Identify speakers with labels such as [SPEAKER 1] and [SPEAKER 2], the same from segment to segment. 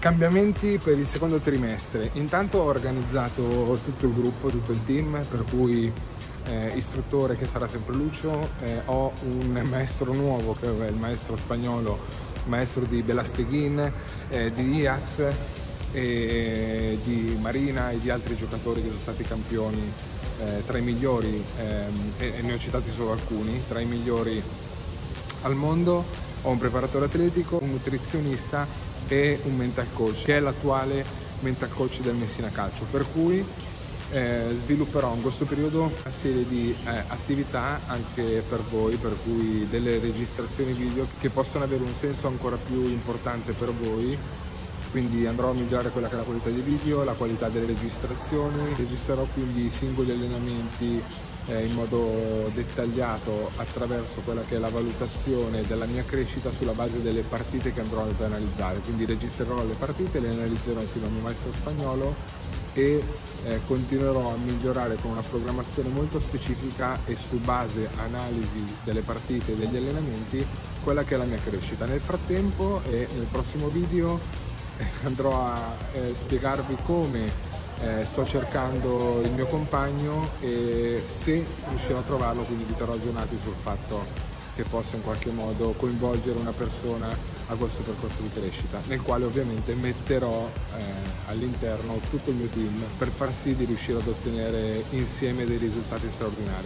[SPEAKER 1] Cambiamenti per il secondo trimestre. Intanto ho organizzato tutto il gruppo, tutto il team, per cui istruttore che sarà sempre Lucio, ho un maestro nuovo che è il maestro spagnolo, maestro di Belasteghin, di Diaz, e di Marina e di altri giocatori che sono stati campioni, tra i migliori, e ne ho citati solo alcuni, tra i migliori al mondo. Ho un preparatore atletico, un nutrizionista e un mental coach, che è l'attuale mental coach del Messina Calcio, per cui svilupperò in questo periodo una serie di attività anche per voi, per cui delle registrazioni video che possono avere un senso ancora più importante per voi. Quindi andrò a migliorare quella che è la qualità dei video, la qualità delle registrazioni, registrerò quindi i singoli allenamenti in modo dettagliato attraverso quella che è la valutazione della mia crescita sulla base delle partite che andrò ad analizzare. Quindi registrerò le partite, le analizzerò insieme al mio maestro spagnolo e continuerò a migliorare con una programmazione molto specifica e su base analisi delle partite e degli allenamenti quella che è la mia crescita. Nel frattempo e nel prossimo video andrò a spiegarvi come sto cercando il mio compagno e se riuscirò a trovarlo, quindi vi terrò aggiornati sul fatto che possa in qualche modo coinvolgere una persona a questo percorso di crescita, nel quale ovviamente metterò all'interno tutto il mio team per far sì di riuscire ad ottenere insieme dei risultati straordinari.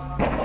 [SPEAKER 1] ciao.